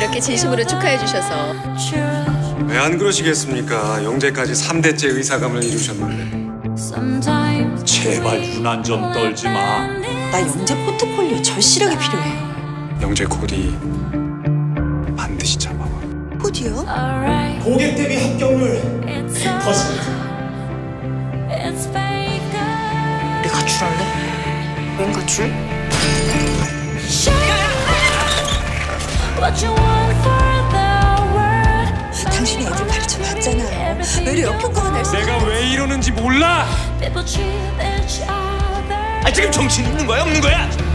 이렇게 진심으로 축하해 주셔서. 왜 안 그러시겠습니까? 영재까지 3대째 의사감을 이루셨는데. 제발 유난 좀 떨지 마. 나 영재 포트폴리오 절실하게 필요해요. 영재 코디 반드시 잡아와. 코디요? 고객 대비 합격률 100%. 우리 가출할래? 웬 가출? 당신이 애들 가르쳐 봤잖아요. 왜 이렇게 역효과가 날 수? 내가 왜 이러는지 몰라? 아 지금 정신 있는 거야 없는 거야?